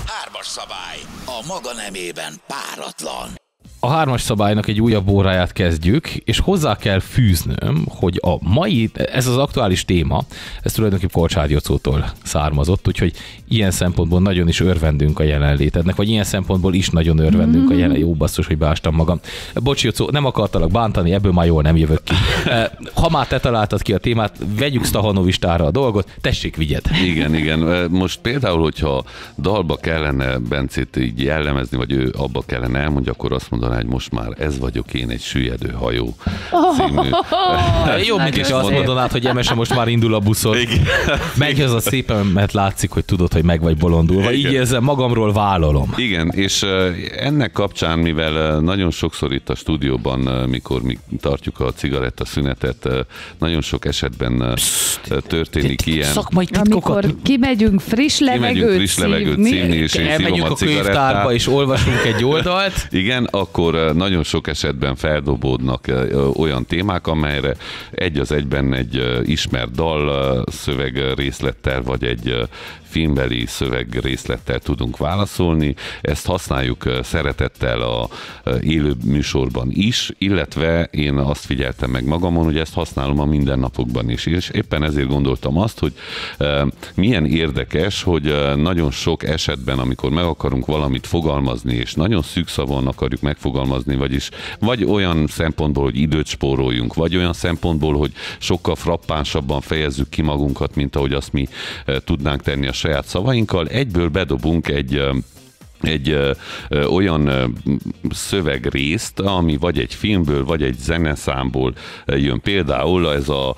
Hármas szabály. A maga nemében páratlan. A hármas szabálynak egy újabb óráját kezdjük, és hozzá kell fűznöm, hogy a mai, ez az aktuális téma, ez tulajdonképpen Kolcsád Jocótól származott, úgyhogy ilyen szempontból nagyon is örvendünk a jelenlétednek, vagy ilyen szempontból is nagyon örvendünk a Jó basszus, hogy beástam magam. Bocs, Jocó, nem akartalak bántani, ebből már jól nem jövök ki. Ha már te találtad ki a témát, vegyük Stahanovistára a dolgot, tessék, vigyed. Igen. Most például, hogyha dalba kellene Bencét így jellemezni, vagy ő abba kellene elmondja, akkor azt mondaná, hogy most már ez vagyok én, egy süllyedő hajó című. Jó, mint is azt mondanád, hogy Emese most már indul a buszon. Megy az a szépen, mert látszik, hogy tudod, hogy meg vagy bolondulva. Így érzem, magamról vállalom. Igen, és ennek kapcsán, mivel nagyon sokszor itt a stúdióban, mikor mi tartjuk a cigarettaszünetet, nagyon sok esetben történik ilyen. Szakmai titkokat. Amikor kimegyünk friss levegőt szívni, és én szívom a könyvtárba, és olvasunk egy oldalt. Igen, akkor nagyon sok esetben feldobódnak olyan témák, amelyre egy az egyben egy ismert dal szövegrészlettel, vagy egy filmbeli szövegrészlettel tudunk válaszolni. Ezt használjuk szeretettel a élő műsorban is, illetve én azt figyeltem meg magamon, hogy ezt használom a mindennapokban is. És éppen ezért gondoltam azt, hogy milyen érdekes, hogy nagyon sok esetben, amikor meg akarunk valamit fogalmazni, és nagyon szűkszavon akarjuk megfogalmazni, vagy olyan szempontból, hogy időt spóroljunk, vagy olyan szempontból, hogy sokkal frappánsabban fejezzük ki magunkat, mint ahogy azt mi tudnánk tenni a saját szavainkkal, egyből bedobunk egy olyan szövegrészt, ami vagy egy filmből, vagy egy zeneszámból jön. Például ez a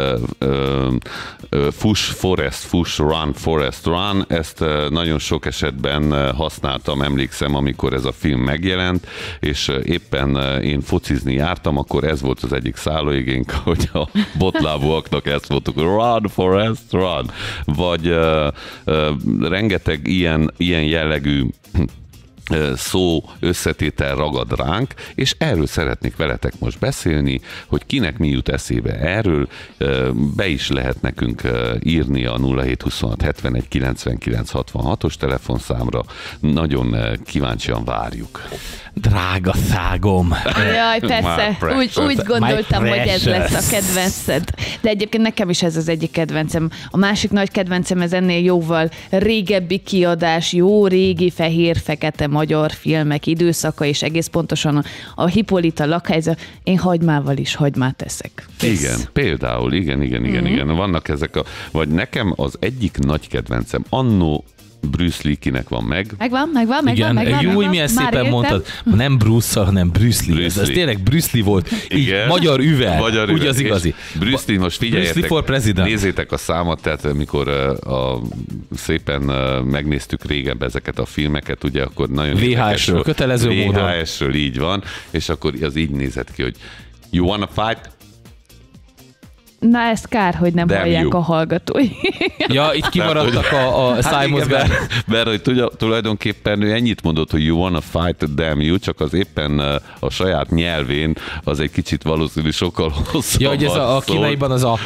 fuss, forest, fuss, run, forest, run, ezt nagyon sok esetben használtam, emlékszem, amikor ez a film megjelent, és éppen én focizni jártam, akkor ez volt az egyik szállóigénk, hogy a botlábúaknak ezt voltuk, run, forest, run. Vagy rengeteg ilyen jellegű szó összetétel ragad ránk, és erről szeretnék veletek most beszélni, hogy kinek mi jut eszébe erről, be is lehet nekünk írni a 0726 71 99 66-os telefonszámra, nagyon kíváncsian várjuk. Drága szágom! Jaj, persze, úgy gondoltam, hogy ez lesz a kedvenced. De egyébként nekem is ez az egyik kedvencem. A másik nagy kedvencem ez ennél jóval régebbi kiadás, jó régi fehér-fekete magyar filmek időszaka, és egész pontosan a Hippolyta lakhelyze. Én hagymával is hagymát eszek. Igen, például, igen. Vannak ezek vagy nekem az egyik nagy kedvencem, annó Bruce Lee-kinek van meg. Megvan. Jó, milyen szépen mondtad. Nem Bruce-szal, hanem Bruce Lee. Ez tényleg Bruce Lee volt. Így, magyar üveg. Úgy az igazi. Bruce Lee, most figyeljetek, for president. Nézzétek a számot, tehát mikor szépen megnéztük régebben ezeket a filmeket, ugye akkor nagyon VHS-ről, kötelező módon. VHS-ről így van, és akkor az így nézett ki, hogy you wanna fight? Na, ezt kár, hogy nem hallják a hallgatói. Ja, itt kimaradtak a szájmozgás. Mert hogy tulajdonképpen ő ennyit mondott, hogy you wanna fight, damn you, csak az éppen a saját nyelvén az egy kicsit valószínű sokkal hosszabb. Ja, hogy ez a kínaiban az a...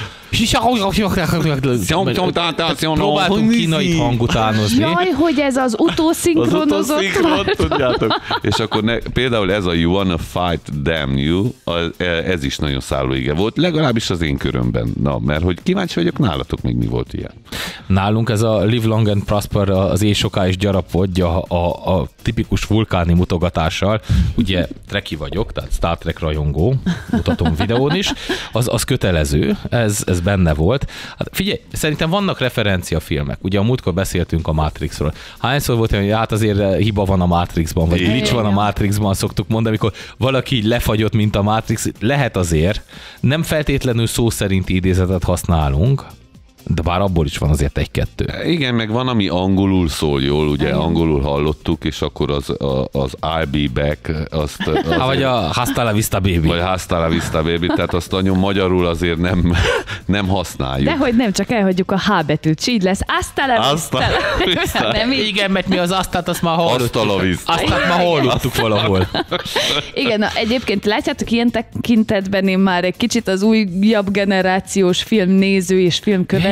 Próbáltunk kínai hangutánozni. Jaj, hogy ez az utószinkronozott. Tudjátok. És akkor például ez a you wanna fight, damn you, ez is nagyon szállóige volt, legalábbis az én körömben. Na, mert hogy kíváncsi vagyok, nálatok még mi volt ilyen? Nálunk ez a Live Long and Prosper, az éjsoká és gyarapodja a tipikus vulkáni mutogatással. Ugye treki vagyok, tehát Star Trek rajongó, mutatom videón is. Az kötelező, ez benne volt. Hát figyelj, szerintem vannak referenciafilmek. Ugye a múltkor beszéltünk a Matrixról. Hányszor volt, hogy hát azért hiba van a Matrixban, vagy glitch van a Matrixban, szoktuk mondani, amikor valaki így lefagyott, mint a Matrix. Lehet azért, nem feltétlenül szó szerinti idézetet használunk, de bár abból is van azért egy-kettő. Igen, meg van, ami angolul szól jól, ugye angolul hallottuk, és akkor az I'll be back, vagy a Hasta la vista baby. Vagy Hasta la vista baby, tehát azt nagyon magyarul azért nem használjuk. Dehogy nem, csak elhagyjuk a H betűt, így lesz. Hasta la vista. Nem, igen, mert mi az asztát, azt már hallottuk. Azt már hallottuk valahol. Igen, na, egyébként látjátok, ilyen tekintetben én már egy kicsit az újabb generációs filmnéző és filmkövető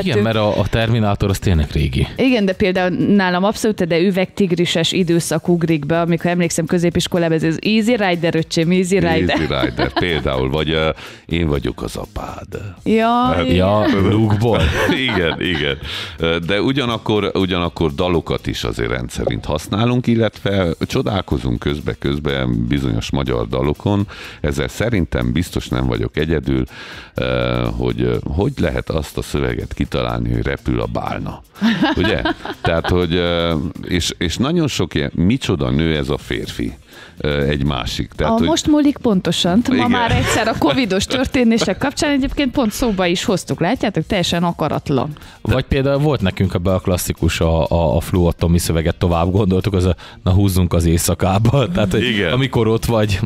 Igen, mert a Terminátor az tényleg régi. Igen, de például nálam abszolút, de üvegtigrises időszak ugrik be, amikor emlékszem középiskolában, ez az Easy Rider, öcsém, Easy Rider. Easy Rider például, vagy én vagyok az apád. Ja, Luke-ból. Igen. De ugyanakkor dalokat is azért rendszerint használunk, illetve csodálkozunk közben bizonyos magyar dalokon. Ezzel szerintem biztos nem vagyok egyedül, hogy lehet azt a szöveget kitalálni, hogy repül a bálna. Ugye? Tehát, hogy és nagyon sok ilyen, micsoda nő ez a férfi. Egy másik. Tehát, most múlik pontosan. Ma már egyszer a covidos történések kapcsán egyébként pont szóba is hoztuk, látjátok? Teljesen akaratlan. Vagy például volt nekünk ebbe a klasszikus a fluotomi szöveget tovább gondoltuk, az na húzzunk az éjszakába. Tehát, hogy amikor ott vagy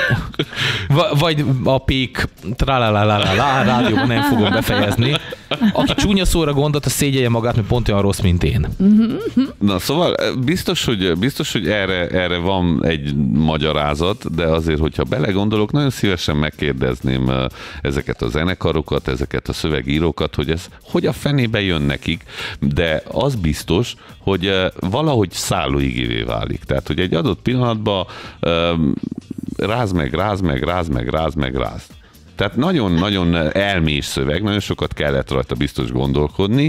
a pék rádióban nem fogom befejezni. Aki csúnya szóra gondolt, a szégyelje magát, mert pont olyan rossz, mint én. Na szóval biztos, hogy erre van egy magyarázat, de azért, hogyha belegondolok, nagyon szívesen megkérdezném ezeket a zenekarokat, ezeket a szövegírókat, hogy ez hogy a fenébe jön nekik, de az biztos, hogy valahogy szállóigévé válik. Tehát, hogy egy adott pillanatban ráz. Tehát nagyon-nagyon elmés szöveg, nagyon sokat kellett rajta biztos gondolkodni,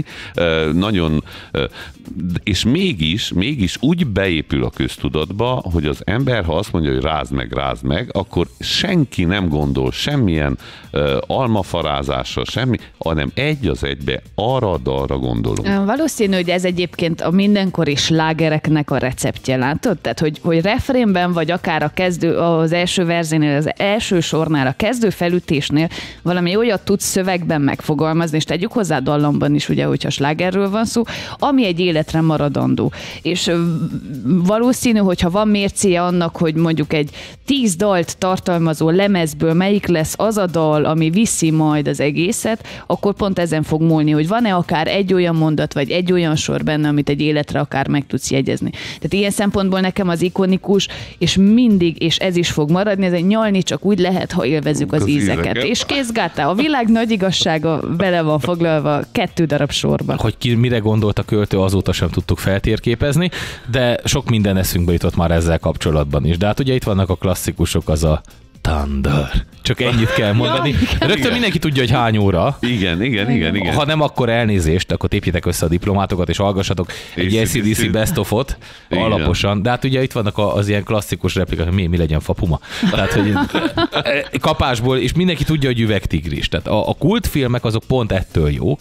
és mégis úgy beépül a köztudatba, hogy az ember, ha azt mondja, hogy rázd meg, akkor senki nem gondol semmilyen almafarázásra, hanem egy az egybe arra a dalra gondolunk. Valószínű, hogy ez egyébként a mindenkori slágereknek a receptje, látod? Tehát, hogy refrénben, vagy akár az első verzénél, az első sornál, a kezdő felütésnél valami olyat tudsz szövegben megfogalmazni, és tegyük hozzá dallamban is, ugye, hogyha slágerről van szó, ami egy életre maradandó. És valószínű, hogyha van mércéje annak, hogy mondjuk egy 10 dalt tartalmazó lemezből melyik lesz az a dal, ami viszi majd az egészet, akkor pont ezen fog múlni, hogy van-e akár egy olyan mondat, vagy egy olyan sor benne, amit egy életre akár meg tudsz jegyezni. Tehát ilyen szempontból nekem az ikonikus, és mindig, és ez is fog maradni, ez egy nyalni csak úgy lehet, ha élvezzük az ízeket. És kézgátá, a világ nagy igazsága bele van foglalva 2 darab sorba. Hogy ki mire gondolt a költő, azóta sem tudtuk feltérképezni, de sok minden eszünkbe jutott már ezzel kapcsolatban is. De hát ugye itt vannak a klasszikusok, az a Thunder. Csak ennyit kell mondani. Rögtön mindenki tudja, hogy hány óra. Igen. Ha nem, akkor elnézést, akkor tépjétek össze a diplomátokat, és hallgassatok egy AC/DC Best of-ot alaposan. De hát ugye itt vannak az ilyen klasszikus replikák, hogy mi legyen fapuma. Tehát, hogy kapásból, és mindenki tudja, hogy üvegtigris. Tehát a kultfilmek azok pont ettől jók.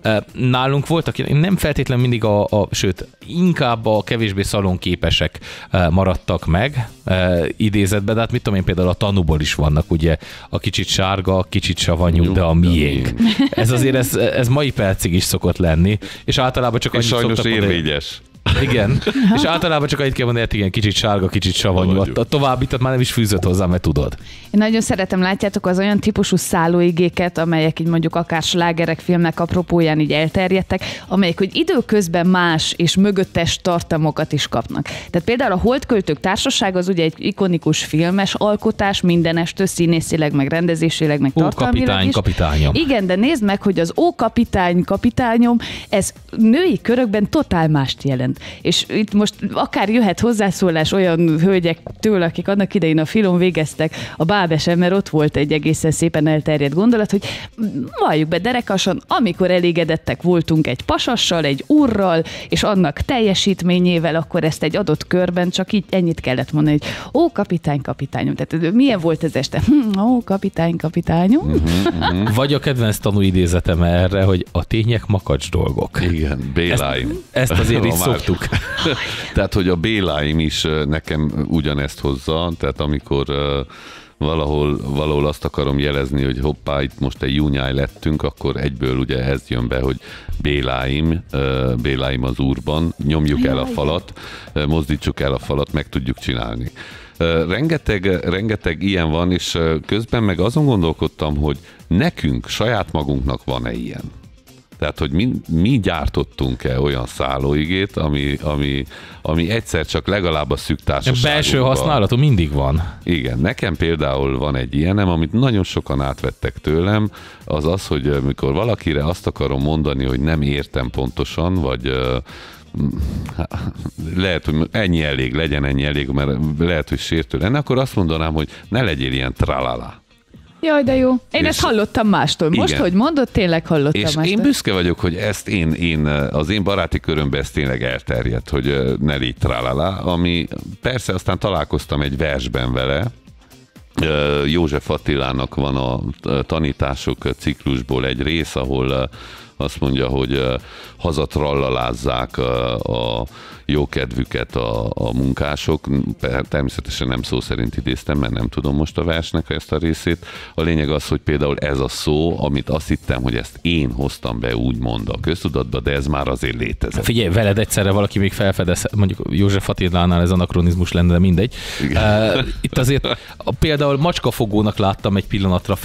Nálunk voltak, nem feltétlenül mindig sőt, inkább a kevésbé szalonképesek maradtak meg idézetben, de hát mit tudom én, például a Tanúból is vannak, ugye, a kicsit sárga, kicsit savanyú, de a miénk. Ez azért, ez mai percig is szokott lenni, és általában csak annyit szoktak mondani. érvényes. Igen, és általában csak annyit kell mondani, hogy igen, kicsit sárga, kicsit savanyú. A továbbit már nem is fűzött hozzá, mert tudod. Én nagyon szeretem, látjátok, az olyan típusú szállóigéket, amelyek így mondjuk akár slágerek, filmek apropóján így elterjedtek, amelyek hogy időközben más és mögöttes tartalmokat is kapnak. Tehát például a Holdköltők Társasága az ugye egy ikonikus filmes alkotás, mindenestől színészileg, meg rendezésileg, meg tartalmilag is. Kapitányom. Igen, de nézd meg, hogy az kapitányom, ez női körökben totál mást jelent. És itt most akár jöhet hozzászólás olyan hölgyektől, akik annak idején a filon végeztek a Bábesen, mert ott volt egy egészen szépen elterjedt gondolat, hogy valljuk be derekasan, amikor elégedettek voltunk egy pasassal, egy úrral, és annak teljesítményével, akkor ezt egy adott körben csak így ennyit kellett mondani, hogy kapitányom. Tehát milyen volt ez este? Kapitányom. Vagy a kedvenc tanúidézetem erre, hogy a tények makacs dolgok. Igen, Béláim. Ezt azért így szoktuk. Tehát, hogy a Béláim is nekem ugyanezt hozza, tehát amikor valahol azt akarom jelezni, hogy hoppá, itt most egy júnyáj lettünk, akkor egyből ugye ez jön be, hogy Béláim az Úrban, nyomjuk el a falat, mozdítsuk el a falat, meg tudjuk csinálni. Rengeteg ilyen van, és közben meg azon gondolkodtam, hogy nekünk, saját magunknak van-e ilyen? Tehát, hogy mi gyártottunk-e olyan szállóigét, ami egyszer csak legalább a szűk társaságokban. Belső használatú mindig van. Igen, nekem például van egy ilyenem, amit nagyon sokan átvettek tőlem, az, hogy mikor valakire azt akarom mondani, hogy nem értem pontosan, vagy lehet, hogy legyen ennyi elég, mert lehet, hogy sértő lenne, akkor azt mondanám, hogy ne legyél ilyen tralala. Jaj, de jó. Én ezt hallottam mástól. Most, igen. Hogy mondod, tényleg hallottam és mástól. Én büszke vagyok, hogy ezt az én baráti körömben ez tényleg elterjedt, hogy ne légy tralala, ami persze aztán találkoztam egy versben vele, József Attilának van a tanítások ciklusból egy rész, ahol azt mondja, hogy hazatrallalázzák a jókedvüket a munkások. Természetesen nem szó szerint idéztem, mert nem tudom most a versnek ezt a részét. A lényeg az, hogy például ez a szó, amit azt hittem, hogy ezt én hoztam be úgymond a köztudatba, de ez már azért létezett. Figyelj, veled egyszerre valaki még felfedez, mondjuk József Attilánál ez anakronizmus lenne, de mindegy. Itt azért például macskafogónak láttam egy pillanatra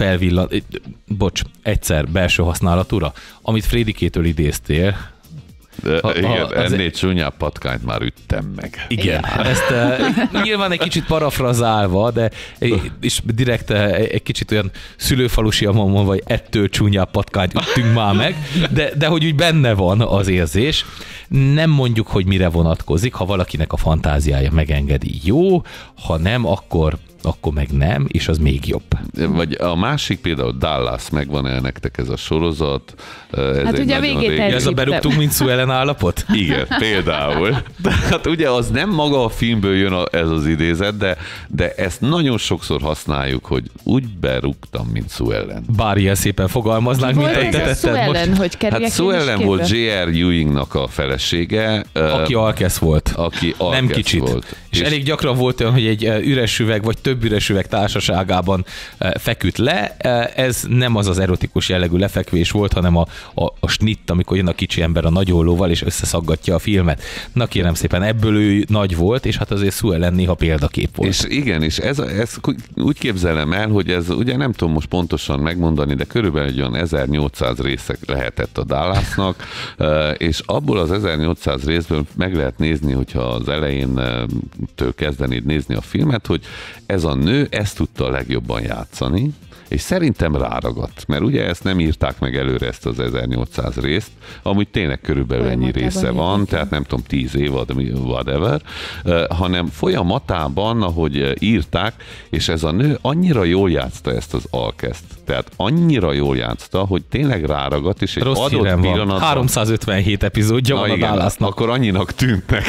egyszer belső használatúra, amit Frédikétől idéztél. Igen, ennél csúnyább patkányt már üttem meg. Igen, ezt nyilván egy kicsit parafrazálva, de és direkt egy kicsit olyan szülőfalusian mondva, vagy ettől csúnyább patkányt üttünk már meg, de hogy úgy benne van az érzés. Nem mondjuk, hogy mire vonatkozik, ha valakinek a fantáziája megengedi, jó, ha nem, akkor meg nem, és az még jobb. Vagy a másik például Dallas, megvan-e nektek ez a sorozat? Ez hát ugye a végét ez a berúgtunk, mint Sue Ellen állapot? Igen, például. De hát ugye az nem maga a filmből jön ez az idézet, de ezt nagyon sokszor használjuk, hogy úgy berúgtam, mint Sue Ellen. Bár ilyen szépen fogalmaznánk, mint ahogy te tetted most. Hogy hát Sue Ellen volt J.R. Ewingnak a felesége. Aki alkesz volt. Nem kicsit. Volt. És elég gyakran volt olyan, hogy egy üres üveg, vagy több üres üveg társaságában feküdt le. Ez nem az erotikus jellegű lefekvés volt, hanem a snitt, amikor jön a kicsi ember a nagy ollóval, és összeszaggatja a filmet. Na kérem szépen, ebből ő nagy volt, és hát azért Sue Ellen néha példakép volt. És igen, és ez úgy képzelem el, hogy ez ugye nem tudom most pontosan megmondani, de körülbelül egy olyan 1800 része lehetett a Dallasnak, és abból az 1800 részből meg lehet nézni, hogyha az elején kezdenéd nézni a filmet, hogy ez a nő ezt tudta a legjobban játszani, és szerintem ráragadt, mert ugye ezt nem írták meg előre, ezt az 1800 részt, amúgy tényleg körülbelül ennyi része van, tehát nem tudom, 10 évad, whatever, hanem folyamatában, ahogy írták, és ez a nő annyira jól játszta ezt az alkeszt, tehát annyira jól játszta, hogy tényleg ráragadt, és egy rossz adott pillanatban... 357 epizódja van a Dallasnak. Akkor annyinak tűntek.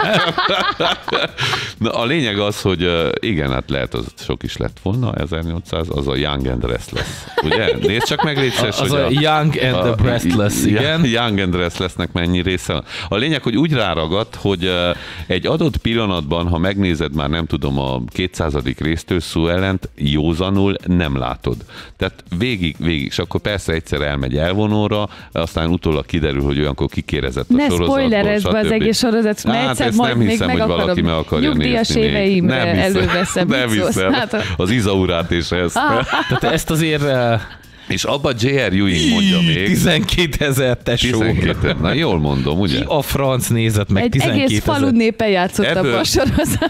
Na, a lényeg az, hogy igen, hát lehet, az sok is lett volna, 1800, az a Young and Restless, ugye? Nézd csak meg, légy szíves, hogy a Young and the Restless, igen. Young and Restlessnek mennyi része van. A lényeg, hogy úgy ráragadt, hogy egy adott pillanatban, ha megnézed már nem tudom a 200. résztől Sue Ellent, józanul nem látod. Tehát végig, és akkor persze egyszer elmegy elvonóra, aztán utólag kiderül, hogy olyankor kikérezett a sorozatból. Ne spoilerezd be az egész sorozat, mert egyszer majd még meg hogy valaki meg akarja nyugdíjas éveimre előveszem. Nem hiszem. Az izaurát és ezt. Tehát ezt azért... És abba J.R. Ewing mondja még. 12 000 tesó. Na jól mondom, ugye? Ki a franc nézett meg 12 000? Egy egész falu népe játszott a sorozatban.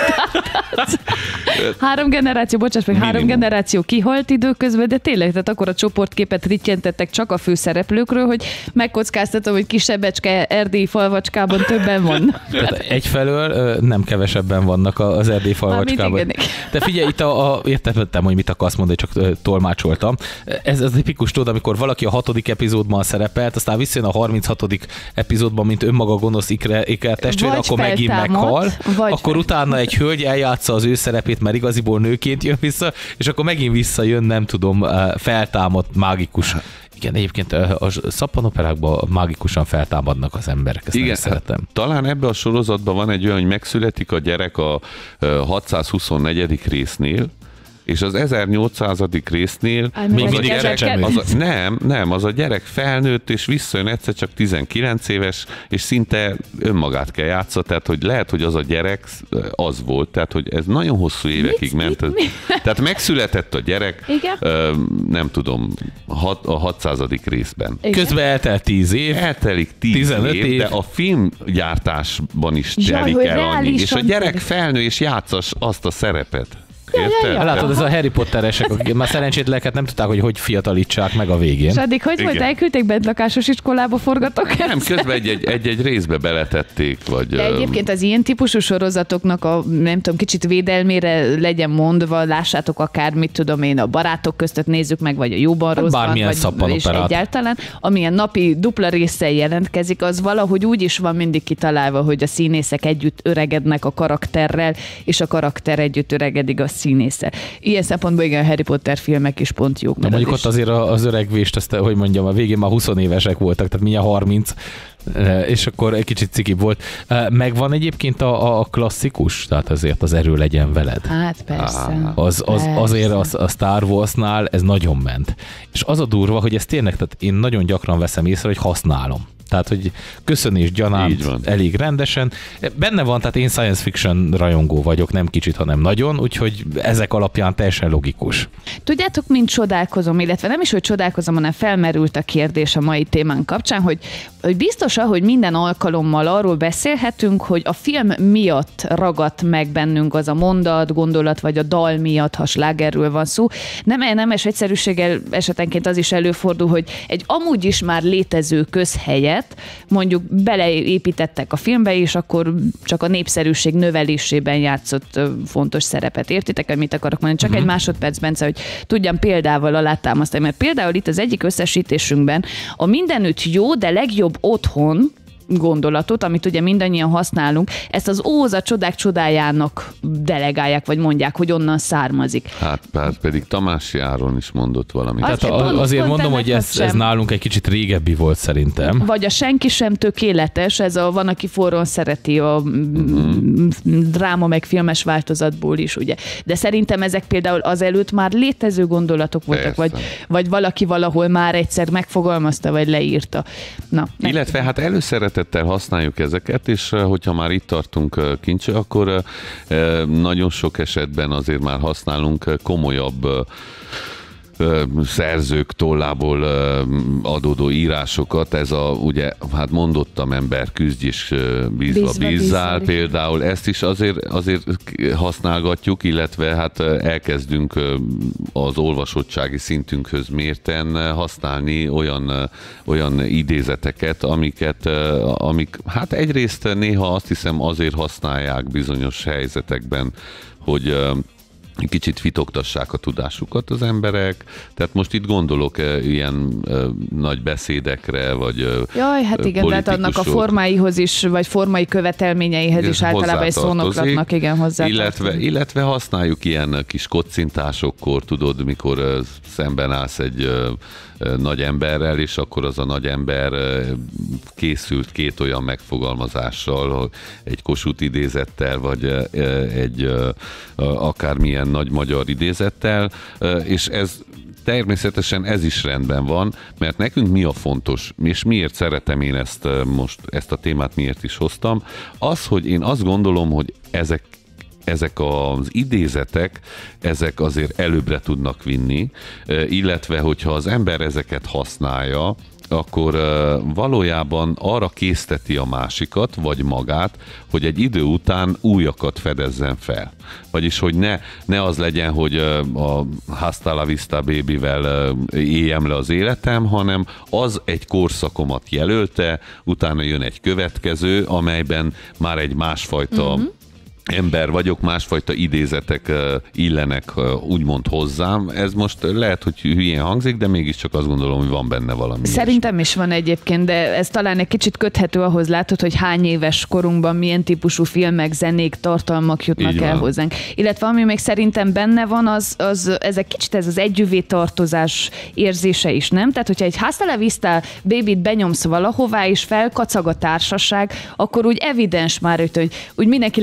3 generáció, bocsáss meg, 3 generáció kihalt időközben, de tényleg, tehát akkor a csoportképet rittyentettek csak a főszereplőkről, hogy megkockáztatom, hogy kis sebecske erdélyi falvacskában többen van. Egyfelől nem kevesebben vannak az erdélyi falvacskában. De figyelj, itt értettem, hogy mit akarsz mondani, csak tolmácsoltam. Ez az tipikus, tudod, amikor valaki a 6. epizódban szerepelt, aztán visszajön a 36. epizódban, mint önmaga gonosz iker testvére, akkor megint meghal, akkor utána egy hölgy eljátsza az ő szerepét, mert igaziból nőként jön vissza, és akkor megint visszajön, nem tudom, feltámadt, mágikus. Igen, egyébként a szappanoperákban mágikusan feltámadnak az emberek, ezt igen, szeretem. Talán ebben a sorozatban van egy olyan, hogy megszületik a gyerek a 624. résznél, És az 1800. résznél az a gyerek felnőtt, és visszajön egyszer csak 19 éves, és szinte önmagát kell játszani, tehát hogy lehet, hogy az a gyerek az volt, tehát hogy ez nagyon hosszú évekig ment. Tehát megszületett a gyerek, nem tudom, a 600. részben. Igen? Közben eltelt 10 év. Eltelik 15 év, de a filmgyártásban is telik el annyi. És a gyerek felnő, és játszas azt a szerepet. Ja. Látod, ez a Harry Potteresek, akik már szerencsétleneket nem tudták, hogy fiatalítsák meg a végén. És addig hogy volt, elküldték bentlakásos iskolába forgatok? Nem, közben egy részbe beletették, vagy... De egyébként az ilyen típusú sorozatoknak a, nem tudom, kicsit védelmére legyen mondva, lássátok akár, mit tudom én, a Barátok között nézzük meg, vagy a Jóban Rosszban, vagy és egyáltalán, amilyen napi dupla résszel jelentkezik, az valahogy úgy is van mindig kitalálva, hogy a színészek együtt öregednek a karakterrel, és a karakter együtt öregedik a színésze. Ilyen szempontból igen, a Harry Potter filmek is pont jók. Na mondjuk ott azért az öregvést, azt, hogy mondjam, a végén már 20 évesek voltak, tehát mindjárt 30, és akkor egy kicsit cikibb volt. Megvan egyébként a klasszikus, tehát azért az Erő legyen veled. Hát persze. Azért a Star Warsnál ez nagyon ment. És az a durva, hogy ez tényleg, tehát én nagyon gyakran veszem észre, hogy használom. Tehát, hogy köszönés gyanánt elég rendesen. Benne van, tehát én science fiction rajongó vagyok, nem kicsit, hanem nagyon, úgyhogy ezek alapján teljesen logikus. Tudjátok, mint csodálkozom, illetve nem is, hogy csodálkozom, hanem felmerült a kérdés a mai témán kapcsán, hogy biztos, hogy minden alkalommal arról beszélhetünk, hogy a film miatt ragadt meg bennünk az a mondat, gondolat, vagy a dal miatt, ha slágerről van szó. Nemes egyszerűséggel esetenként az is előfordul, hogy egy amúgy is már létező közhelyet mondjuk beleépítettek a filmbe, és akkor csak a népszerűség növelésében játszott fontos szerepet. Értitek, hogy mit akarok mondani? Csak egy másodperc, Bence, hogy tudjam példával alátámasztani. Mert például itt az egyik összesítésünkben a mindenütt jó, de legjobb otthon gondolatot, amit ugye mindannyian használunk, ezt az Óz a csodák csodájának delegálják, vagy mondják, hogy onnan származik. Hát pedig Tamási Áron is mondott valamit. Tehát azért mondom, hogy ez nálunk egy kicsit régebbi volt szerintem. Vagy a Senki sem tökéletes, ez van, aki forron szereti a dráma meg filmes változatból is, ugye. De szerintem ezek például azelőtt már létező gondolatok voltak, vagy valaki valahol már egyszer megfogalmazta, vagy leírta. Na, illetve hát előszeretettel használjuk ezeket, és hogyha már itt tartunk, Kincső, akkor nagyon sok esetben azért már használunk komolyabb szerzők tollából adódó írásokat, ez ugye, hát mondottam, ember küzdj és bízzál például, ezt is azért használgatjuk, amiket hát elkezdünk az olvasottsági szintünkhöz mérten használni olyan idézeteket, amik hát egyrészt néha azt hiszem azért használják bizonyos helyzetekben, hogy kicsit fitoktassák a tudásukat az emberek. Tehát most itt gondolok ilyen nagy beszédekre, vagy jaj, hát igen, tehát annak a formáihoz is, vagy formai követelményeihez is általában egy szónoklatnak igen hozzátartozik. Illetve használjuk ilyen kis kocintásokkor, tudod, mikor szemben állsz egy nagy emberrel, és akkor az a nagy ember készült két olyan megfogalmazással, egy Kossuth idézettel, vagy egy akármilyen nagy magyar idézettel, és ez természetesen ez is rendben van, mert nekünk mi a fontos, és miért szeretem én ezt a témát, miért is hoztam, az, hogy én azt gondolom, hogy ezek az idézetek, ezek azért előbbre tudnak vinni, illetve hogyha az ember ezeket használja, akkor valójában arra készteti a másikat, vagy magát, hogy egy idő után újakat fedezzen fel. Vagyis, hogy ne az legyen, hogy a Hasta la vista babyvel éljem le az életem, hanem az egy korszakomat jelölte, utána jön egy következő, amelyben már egy másfajta ember vagyok, másfajta idézetek illenek úgymond hozzám. Ez most lehet, hogy hülyén hangzik, de mégiscsak azt gondolom, hogy van benne valami. Szerintem is van egyébként, de ez talán egy kicsit köthető ahhoz, látod, hogy hány éves korunkban milyen típusú filmek, zenék, tartalmak jutnak el hozzánk. Illetve ami még szerintem benne van, az kicsit ez az együvé tartozás érzése is, nem? Tehát, hogyha egy Hasta la vista babyt benyomsz valahová, és felkacag a társaság, akkor úgy evidens már, hogy úgy mindenki látta a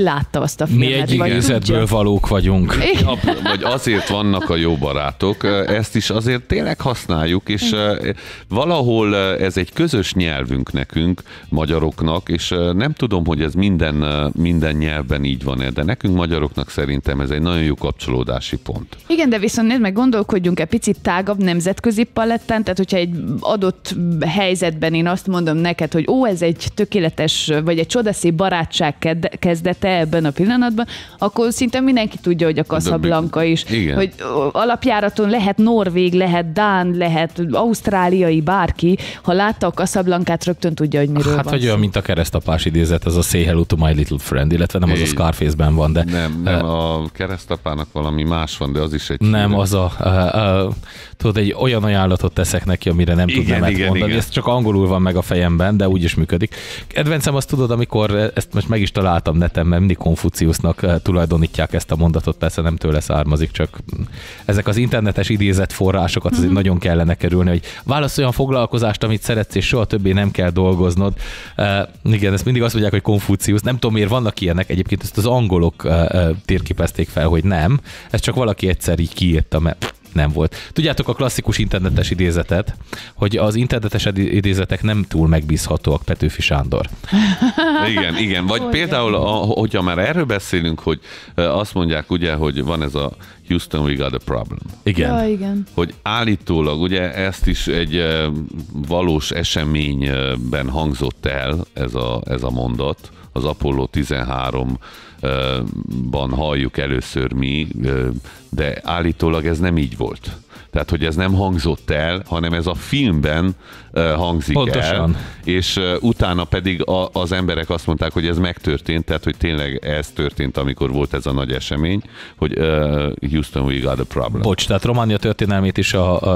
azt a filmet. Mi egy idézetből valók vagyunk. Vagy azért vannak a jó barátok, ezt is azért tényleg használjuk, és valahol ez egy közös nyelvünk nekünk, magyaroknak, és nem tudom, hogy ez minden nyelvben így van-e, de nekünk magyaroknak szerintem ez egy nagyon jó kapcsolódási pont. Igen, de viszont nézd meg, gondolkodjunk egy picit tágabb nemzetközi palettán, tehát hogyha egy adott helyzetben én azt mondom neked, hogy ez egy tökéletes, vagy egy csodaszép barátság kezdete ebben a pillanatban, akkor szinte mindenki tudja, hogy a Casablanca is. Igen. Hogy alapjáraton lehet norvég, lehet dán, lehet ausztráliai, bárki, ha látta a Casablancát, rögtön tudja, hogy miről van. Hát, hogy olyan, mint a keresztapás idézet, az a Say Hello to My Little Friend, illetve nem az a Scarface-ben van, de... Nem, a keresztapának valami más van, de az is egy... Nem, az tudod, egy olyan ajánlatot teszek neki, amire nem tud nemet mondani. Igen. Ez csak angolul van meg a fejemben, de úgy is működik. Kedvencem azt tudod, amikor ezt most meg is találtam neten, mert mindig Konfuciusznak tulajdonítják ezt a mondatot, persze nem tőle származik, csak ezek az internetes idézett forrásokat azért nagyon kellene kerülni, hogy válaszolj olyan foglalkozást, amit szeretsz, és soha többé nem kell dolgoznod. Igen, ezt mindig azt mondják, hogy Konfuciusz. Nem tudom, miért vannak ilyenek. Egyébként ezt az angolok térképezték fel, hogy nem. Ez csak valaki egyszer így kiírta, mert nem volt. Tudjátok a klasszikus internetes idézetet, hogy az internetes idézetek nem túl megbízhatóak, Petőfi Sándor. Igen. Vagy például, hogyha már erről beszélünk, hogy azt mondják ugye, hogy van ez a Houston, we got a problem. Igen. Ja, igen. Hogy állítólag, ugye ezt is egy valós eseményben hangzott el ez a mondat, az Apollo 13-ban halljuk először mi, de állítólag ez nem így volt. Tehát, hogy ez nem hangzott el, hanem ez a filmben hangzik pontosan el, és utána pedig az emberek azt mondták, hogy ez megtörtént, tehát, hogy tényleg ez történt, amikor volt ez a nagy esemény, hogy Houston, we got a problem. Bocs, tehát Románia történelmét is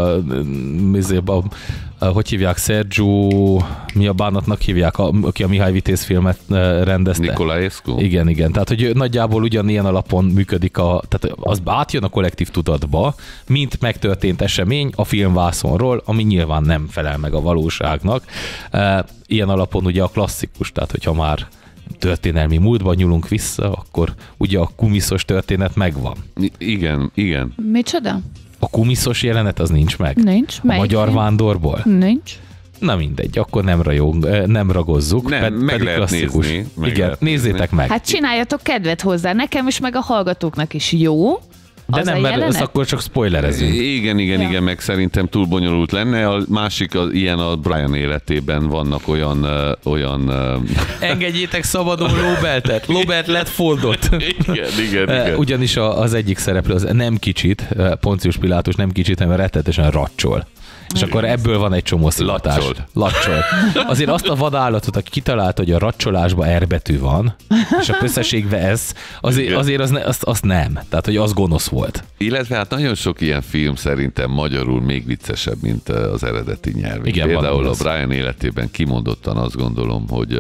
hogy hívják, Sergio, mi a bánatnak hívják, aki a Mihály Vitéz filmet rendezte. Nicolaescu? Igen. Tehát, hogy nagyjából ugyanilyen alapon működik, tehát az átjön a kollektív tudatba, mint megtörtént esemény a filmvászonról, ami nyilván nem felel meg a valóságnak. Ilyen alapon ugye a klasszikus, tehát hogyha már történelmi múltban nyúlunk vissza, akkor ugye a kumiszos történet megvan. Igen. Micsoda? A kumiszos jelenet az nincs meg? Nincs. A magyar vándorból? Nincs. Na mindegy, akkor nem ragozzuk. Meg lehet klasszikus. nézni. Igen, nézzétek meg. Hát csináljatok kedvet hozzá, nekem is, meg a hallgatóknak is jó. De nem, mert ezt akkor csak spoilerezünk. Igen, meg szerintem túl bonyolult lenne. A másik, ilyen a Brian életében vannak olyan... Engedjétek szabadon Robertet. Robert lett foldot. Igen. Ugyanis az egyik szereplő az nem kicsit, Poncius Pilátus nem kicsit, hanem rettetesen racsol. És akkor ebből van egy csomó szivatás. Lacsol. Azért azt a vadállatot, aki kitalálta, hogy a racsolásban R betű van, és a összességben ez, azért azt nem. Tehát, hogy az gonosz volt. Illetve hát nagyon sok ilyen film szerintem magyarul még viccesebb, mint az eredeti nyelv. Igen, például a Brian életében kimondottan azt gondolom, hogy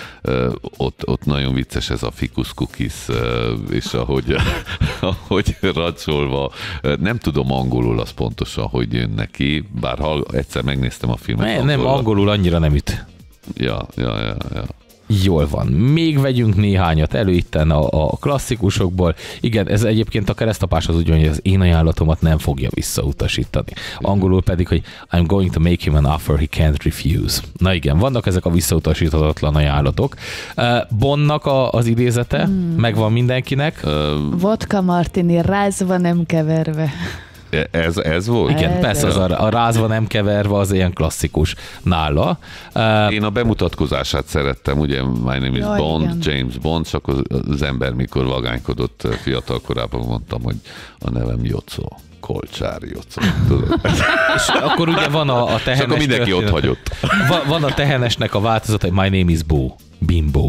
ott nagyon vicces ez a Ficus Cookies, és ahogy racsolva, nem tudom angolul az pontosan, hogy jön neki, bár egyszer megnéztem a filmet. Nem, angolul annyira nem üt. Ja. Jól van. Még vegyünk néhányat elő itten a klasszikusokból. Igen, ez egyébként a keresztapás az ugyan, hogy az én ajánlatomat nem fogja visszautasítani. Angolul pedig, hogy I'm going to make him an offer he can't refuse. Na igen, vannak ezek a visszautasíthatatlan ajánlatok. Bondnak az idézete, megvan mindenkinek. Vodka martini, rázva nem keverve. Ez volt? Igen, persze a rázva nem keverve az ilyen klasszikus nála. Én a bemutatkozását szerettem, ugye My name is Bond, igen. James Bond, csak az ember mikor vagánykodott fiatal korában mondtam, hogy a nevem Jocó. Kolcsár Jocó. És akkor ugye van a tehenes... És akkor mindenki ott hagyott. Van a tehenesnek a változat, hogy My name is Bo. Bimbo.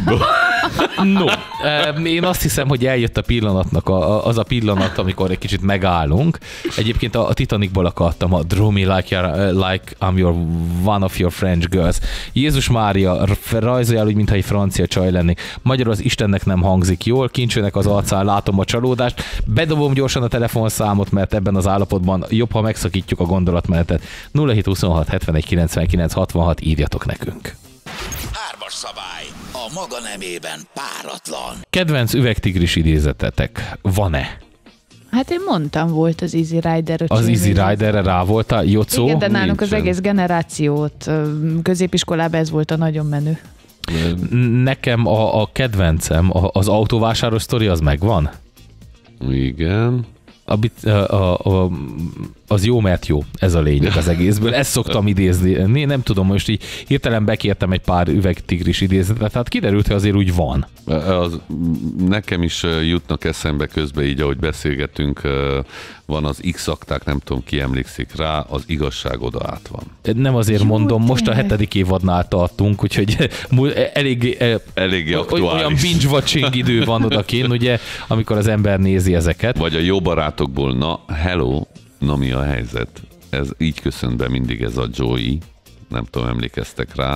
No, én azt hiszem, hogy eljött a pillanatnak az a pillanat, amikor egy kicsit megállunk. Egyébként a Titanicból akartam a Draw me like I'm one of your French girls. Jézus Mária, rajzoljál úgy, mintha egy francia csaj lennék. Magyarul az Istennek nem hangzik jól, kincsőnek az arcán látom a csalódást. Bedobom gyorsan a telefonszámot, mert ebben az állapotban jobb, ha megszakítjuk a gondolatmenetet. 0726 71 99 66, írjatok nekünk. Hármas szabály. A A maga nemében páratlan. Kedvenc üvegtigris idézetetek van-e? Hát én mondtam, volt az Easy Rider. Az Easy Riderre rá volt a Jocó? Igen, de nálunk Nincsen. az egész generációt, középiskolában ez volt a nagyon menő. Nekem a kedvencem, az autóvásáros sztori, az megvan? Igen. Az jó, mert jó, ez a lényeg az egészből. Ezt szoktam idézni. Nem tudom, most így hirtelen bekértem egy pár üvegtigris idézetet, tehát kiderült, hogy azért úgy van. Nekem is jutnak eszembe közben, így ahogy beszélgetünk, van az X-akták, nem tudom, ki emlékszik rá, az igazság oda át van. Nem azért Jó, mondom, most a tényleg. 7. évadnál tartunk, úgyhogy Eléggé aktuális. olyan binge-watching idő van odakint, ugye, amikor az ember nézi ezeket. Vagy a jó barátokból, na, hello, na mi a helyzet? Ez így köszönt be mindig ez a Joey, nem tudom, emlékeztek rá.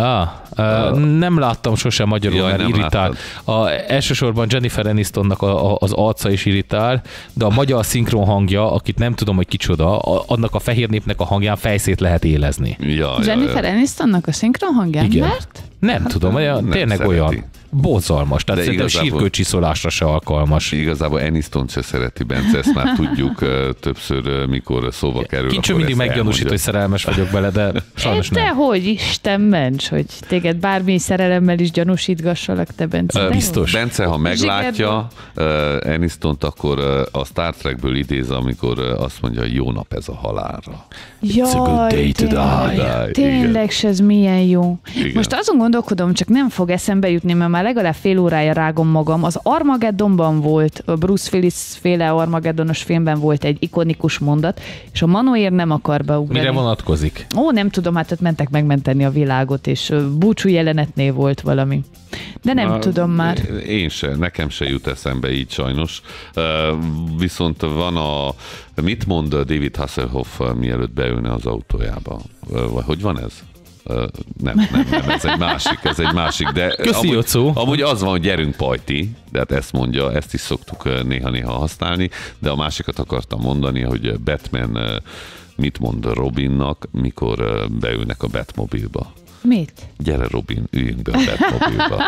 Nem láttam sosem magyarul, Jaj, mert nem irritál. Elsősorban Jennifer Anistonnak az arca is irritál, de a magyar szinkron hangja, akit nem tudom, hogy kicsoda, annak a fehér népnek a hangján fejszét lehet élezni. Jennifer Anistonnak a szinkron hangján, Igen. mert? Nem tudom, nem tényleg szereti. olyan borzalmas, tehát De szerintem igazából- sírkőcsiszolásra se alkalmas. Igazából Aniston se szereti, Bence, ezt már tudjuk többször, mikor szóba kerül. Kincső akkor mindig ezt meggyanúsít, hogy elmondja. szerelmes vagyok bele, de sajnos nem. Dehogy, Isten ments, hogy téged bármi szerelemmel is gyanúsítgassalak, te Bence. Dehogy. Biztos. Bence, ha meglátja Anistont, akkor a Star Trekből idéz, amikor azt mondja, hogy jó nap ez a halálra. It's a good day to die. Tényleg se, ez milyen jó. Igen. Most azon gondolkodom, csak nem fog eszembe jutni, mert már legalább fél órája rágom magam. Az Armageddonban volt, a Bruce Willis féle Armageddonos filmben volt egy ikonikus mondat, és a Manóér nem akar beugrani. Mire vonatkozik? Ó, nem tudom, hát ott mentek megmenteni a világot, és búcsú jelenetnél volt valami. De nem tudom már. Én se, nekem se jut eszembe így sajnos. Viszont van mit mond David Hasselhoff, mielőtt beülne az autójába? Vagy hogy van ez? Nem, ez egy másik, de Köszi, Jocó. amúgy az van, hogy gyerünk pajti, de hát ezt mondja, ezt is szoktuk néha-néha használni, de a másikat akartam mondani, hogy Batman mit mond Robinnak, mikor beülnek a Batmobilba. Mit? Gyere Robin, üljünk be a Batmobilba.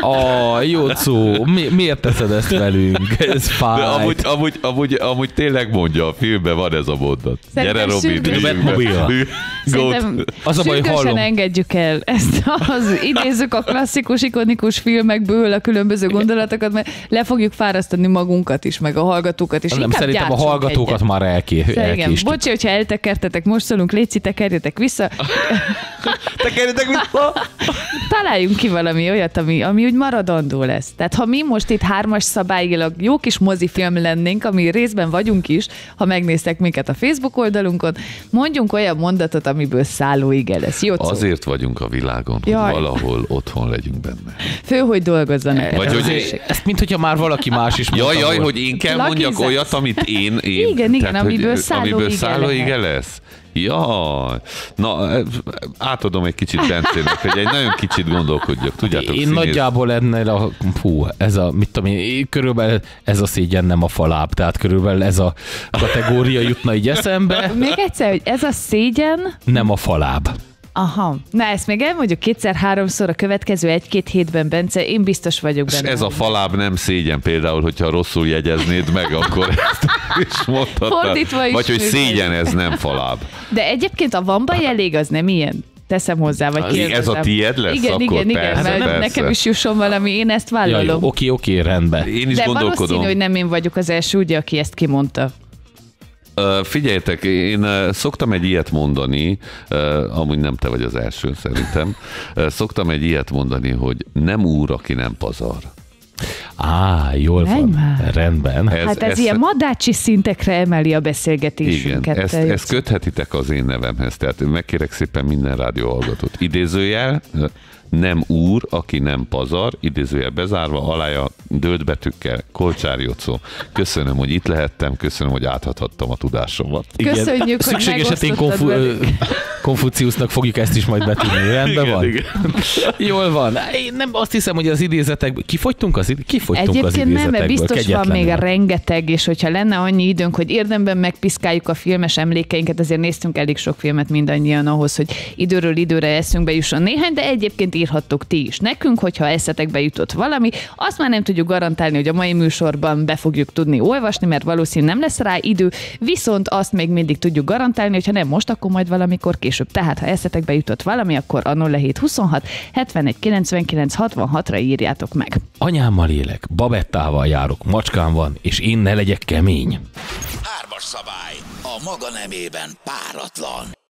Jocó, miért teszed ezt velünk? Ez De fáj. amúgy tényleg mondja, a filmben van ez a mondat. Szerintem Gyere Robin, sürgős. üljünk be. Batmobile. Szerintem Az a baj, sürgősen hallom. engedjük el ezt az idézzük a klasszikus, ikonikus filmekből a különböző gondolatokat, mert le fogjuk fárasztani magunkat is, meg a hallgatókat is. Nem, Inkább szerintem a gyártsunk hallgatókat egyet. már Igen, elkéstük. bocsi, hogyha eltekertetek, most szólunk, létszi, tekerjetek vissza. Tekerjetek vissza! Találjunk ki valami olyat, ami úgy maradandó lesz. Tehát ha mi most itt 3-as szabályilag jó kis mozifilm lennénk, ami részben vagyunk is, ha megnéztek minket a Facebook oldalunkon, mondjunk olyan mondatot, amiből szállóige lesz. Jó, Azért vagyunk a világon, hogy Jaj. valahol otthon legyünk benne. Fő, hogy dolgozzanak. Vagy hogy- Ezt mint hogyha már valaki más is mondta Jaj, volna. hogy én kell Lucky mondjak Zest. olyat, amit én Igen, tehát, hogy- amiből szállóige lesz. Jaj. Na, átadom egy kicsit Bencének, hogy egy nagyon kicsit gondolkodjak. Tudjátok, Én színész- nagyjából ennél ez a, mit tudom én, körülbelül ez a szégyen nem a faláb, tehát körülbelül ez a kategória jutna így eszembe, Még egyszer, hogy ez a szégyen, nem a faláb. aha. Na ezt még elmondjuk 2-3-szor a következő 1-2 hétben, Bence, én biztos vagyok És benne. ez a faláb nem szégyen például, hogyha rosszul jegyeznéd meg, akkor ezt is mondhatod. Fordítva is Vagy hogy működik. szégyen, ez nem faláb. De egyébként a van baj elég, az nem ilyen. Teszem hozzá, vagy kérdezem. Ez a tiéd lesz? Igen, akkor igen, persze, mert persze. nekem is jusson valami, én ezt Ja, vállalom. jó, oké, rendben. Én is De gondolkodom. valószínű, hogy nem én vagyok az első, ugye, aki ezt kimondta. Figyeljetek, én szoktam egy ilyet mondani, amúgy nem te vagy az első szerintem, szoktam egy ilyet mondani, hogy nem úr, aki nem pazar. Jól Menj van, már. rendben. Ez ilyen madácsi szintekre emeli a Igen, beszélgetésünket. ezt köthetitek az én nevemhez, tehát megkérek szépen minden rádióhallgatót. Idézőjel, nem úr, aki nem pazar, idézőjel bezárva, alája dölt betűkkel, Kolcsár Jocó. Köszönöm, hogy itt lehettem, köszönöm, hogy átadhattam a tudásomat. Köszönjük, hogy Szükség esetén megosztottad velünk. Konfuciusznak fogjuk ezt is majd betűnni. Rendben Igen, van? igen. Jól van. Én nem azt hiszem, hogy az idézetekből kifogytunk az Egyébként nem, idézetekből. mert biztos van kegyetlenül. még rengeteg, és hogyha lenne annyi időnk, hogy érdemben megpiszkáljuk a filmes emlékeinket, azért néztünk elég sok filmet mindannyian ahhoz, hogy időről időre eszünkbe jusson néhány, de egyébként írhattok ti is nekünk, hogyha eszetekbe jutott valami. Azt már nem tudjuk garantálni, hogy a mai műsorban be fogjuk tudni olvasni, mert valószínűleg nem lesz rá idő, viszont azt még mindig tudjuk garantálni, hogyha nem most, akkor majd valamikor később. Tehát, ha eszetekbe jutott valami, akkor a 0726 71 99 66-ra írjátok meg. Anyámmal élek, babettával járok, macskám van, és én ne legyek kemény. 3-as szabály. A maga nemében páratlan.